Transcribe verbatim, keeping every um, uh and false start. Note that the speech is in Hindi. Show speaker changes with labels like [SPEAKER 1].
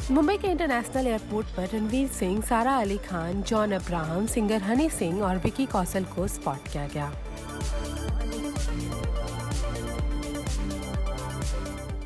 [SPEAKER 1] मुंबई के इंटरनेशनल एयरपोर्ट पर रणवीर सिंह, सारा अली खान, जॉन अब्राहम, सिंगर हनी सिंह और विकी कौशल को स्पॉट किया गया।